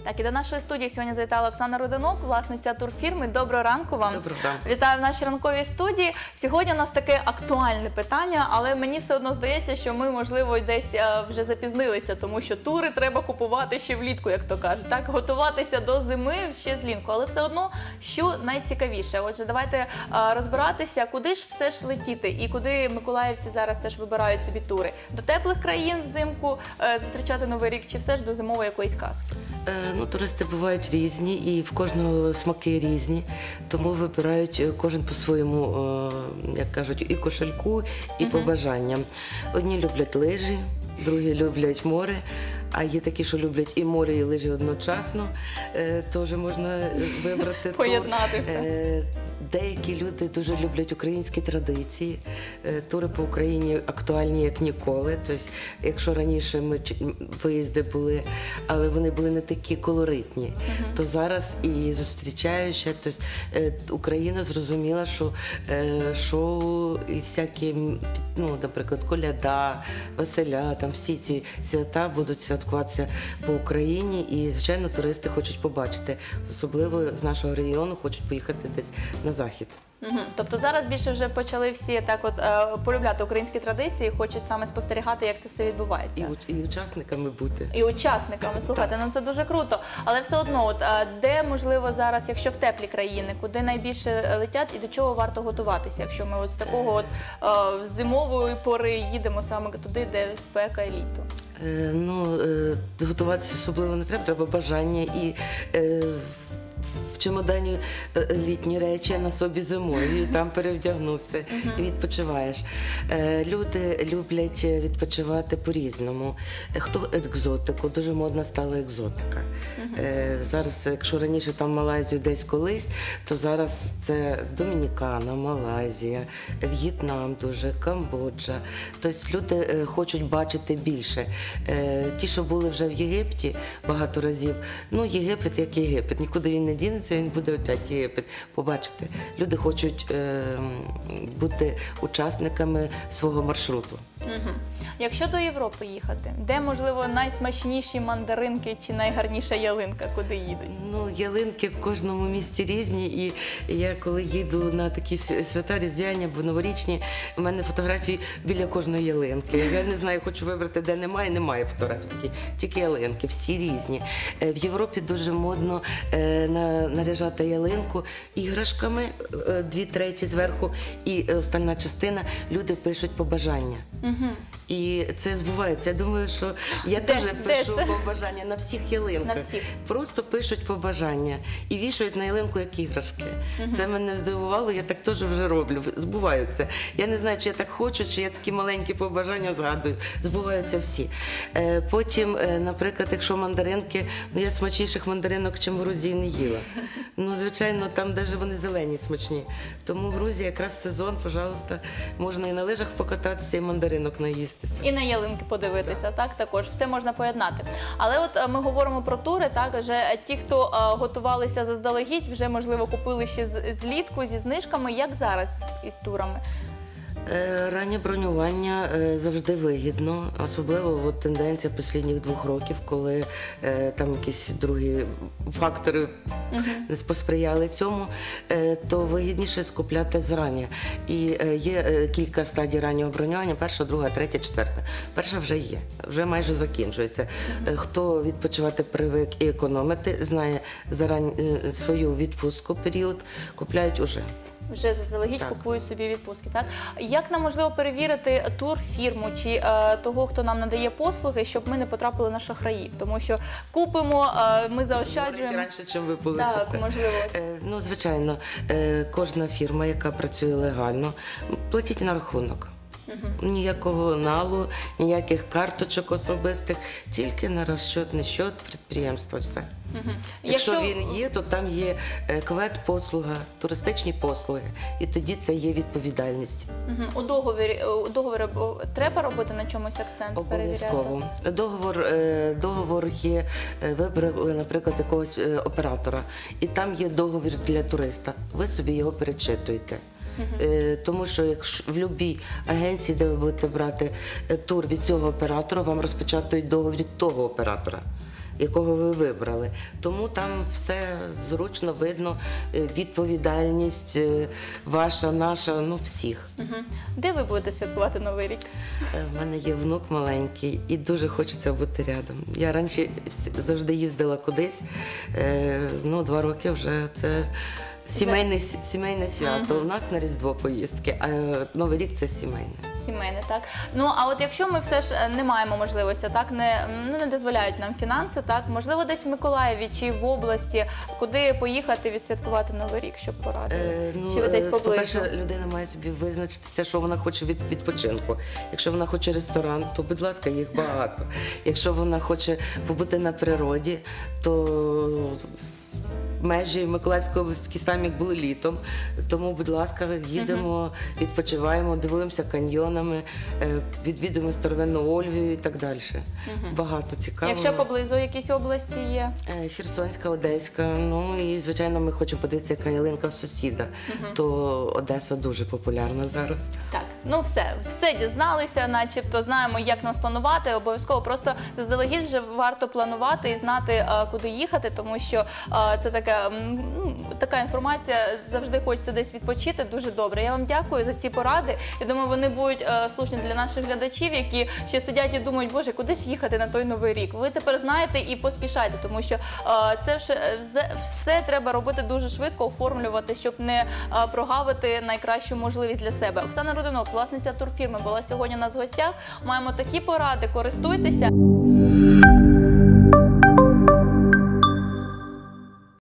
Так, і до нашої студії сьогодні завітала Оксана Руданок, власниця турфірми. Доброго ранку вам. Доброго ранку. Вітаю в нашій ранковій студії. Сьогодні у нас таке актуальне питання, але мені все одно здається, що ми, можливо, десь вже запізнилися, тому що тури треба купувати ще влітку, як то кажуть. Так, готуватися до зими ще злінку, але все одно, що найцікавіше. Отже, давайте розбиратися, куди ж все ж летіти і куди миколаївці зараз все ж вибирають собі тури. До теплих країн взимку зустрічати Новий рік чи все ж до зимової якоїсь казки? Ну, туристи бувають різні і в кожного смаки різні, тому вибирають кожен по-своєму, як кажуть, і кошельку, і по бажанням. Одні люблять лижі, другі люблять море, а є такі, що люблять і море, і лижі одночасно, теж можна вибрати. Поєднати все. Деякі люди дуже люблять українські традиції, тури по Україні актуальні як ніколи. Тобто, якщо раніше ми виїзди були, але вони були не такі колоритні, то зараз і зустрічаючи, тобто, Україна зрозуміла, що шоу і всякі, ну, наприклад, коляда, веселя, там всі ці свята будуть святкуватися по Україні, і, звичайно, туристи хочуть побачити, особливо з нашого регіону хочуть поїхати десь на захід. Тобто зараз більше вже почали всі так от полюбляти українські традиції, хочуть саме спостерігати, як це все відбувається. І учасниками бути. І учасниками, слухайте, ну це дуже круто. Але все одно, от, де, можливо, зараз, якщо в теплі країни, куди найбільше летять і до чого варто готуватися, якщо ми от з такого от зимової пори їдемо саме туди, де спека і літо? Ну, готуватися особливо не треба, треба бажання і в чемодані літні речі, а на собі зимові, і там перевдягнувся і відпочиваєш. Люди люблять відпочивати по-різному. Хто екзотику, дуже модна стала екзотика. Зараз, якщо раніше там Малайзію десь колись, то зараз це Домінікана, Малайзія, В'єтнам дуже, Камбоджа. Тобто люди хочуть бачити більше. Ті, що були вже в Єгипті багато разів, ну Єгипет як Єгипет, нікуди він не дінеться, він буде опять Єгипет. Побачити. Люди хочуть бути учасниками свого маршруту. Якщо до Європи їхати, де, можливо, найсмачніші мандаринки чи найгарніша ялинка, куди їдуть? Ну, ялинки в кожному місті різні, і я коли їду на такі свята різдвяні або новорічні, в мене фотографії біля кожної ялинки. Я не знаю, хочу вибрати, де немає фотографій такі, тільки ялинки, всі різні. В Європі дуже модно наряжати ялинку іграшками, 2/3 зверху, і остальна частина люди пишуть побажання. І це збувається. Я думаю, що я теж пишу побажання на всіх ялинках. Просто пишуть побажання і вішають на ялинку як іграшки. Це мене здивувало, я так теж вже роблю. Збуваються. Я не знаю, чи я так хочу, чи я такі маленькі побажання згадую. Збуваються всі. Потім, наприклад, якщо мандаринки, ну я смачніших мандаринок, чим в Грузії, не їла. Ну, звичайно, там навіть вони зелені смачні. Тому в Грузії якраз сезон, пожалуйста, можна і на лижах покататися, і мандаринок наїстися. І на ялинки подивитися, так, також. Все можна поєднати. Але от ми говоримо про тури, так, вже ті, хто готувалися заздалегідь, вже, можливо, купили ще злітку зі знижками. Як зараз із турами? Раннє бронювання завжди вигідно, особливо тенденція останніх 2 років, коли там якісь другі фактори не посприяли цьому, то вигідніше скупляти зрання. І є кілька стадій раннього бронювання: перша, друга, третя, четверта. Перша вже є, вже майже закінчується. Хто відпочивати привик і економити, знає свою відпустку, період, купляють уже. Вже заздалегідь купують собі відпустки, так? Як нам можливо перевірити турфірму чи того, хто нам надає послуги, щоб ми не потрапили на шахраїв? Тому що купимо, ми заощаджуємо. Раніше, чим ви були. Так, можливо. Ну, звичайно, кожна фірма, яка працює легально, платіть на рахунок. Ніякого налу, ніяких карточок особистих, тільки на розчетний счет підприємства. Все. Якщо він є, то там є квет-послуга, туристичні послуги, і тоді це є відповідальність. У договорі треба робити на чомусь акцент? Обов'язково. Договор є, вибрали, наприклад, якогось оператора, і там є договір для туриста. Ви собі його перечитуєте. Тому що якщо в будь-якій агенції, де ви будете брати тур від цього оператора, вам розпечатують договір від того оператора. якого ви вибрали. Тому там все зручно видно, відповідальність ваша, наша, ну всіх. Мгм. Де ви будете святкувати Новий рік? В мене є внук маленький і дуже хочеться бути рядом. Я раніше завжди їздила кудись, 2 роки вже це сімейне свято. У нас на Різдво поїздки, а Новий рік це сімейне. Сімейне, так. Ну, а от якщо ми все ж не маємо можливості, так, не дозволяють нам фінанси, так, можливо, десь в Миколаєві чи в області, куди поїхати відсвяткувати Новий рік, щоб порадили? Чи ви десь поблизу? По-перше, людина має собі визначитися, що вона хоче від відпочинку. Якщо вона хоче ресторан, то, будь ласка, їх багато. Якщо вона хоче побути на природі, то межі Миколаївської області такі самі, як були літом. Тому, будь ласка, їдемо, відпочиваємо, дивуємося каньйонами, відвідуємо старовинну Ольвію і так далі. Багато цікавого. Якщо поблизу якісь області є? Херсонська, Одеська, ну і, звичайно, ми хочемо подивитися, яка ялинка в сусіда. То Одеса дуже популярна зараз. Так, ну все дізналися, начебто знаємо, як нас планувати. Обов'язково просто заздалегідь вже варто планувати і знати, куди їхати, тому що це така інформація, завжди хочеться десь відпочити, дуже добре. Я вам дякую за ці поради. Я думаю, вони будуть слушні для наших глядачів, які ще сидять і думають, боже, куди ж їхати на той Новий рік? Ви тепер знаєте і поспішайте, тому що це все треба робити дуже швидко, оформлювати, щоб не прогавити найкращу можливість для себе. Оксана Рудинок, власниця турфірми, була сьогодні у нас в гостях. Маємо такі поради, користуйтеся.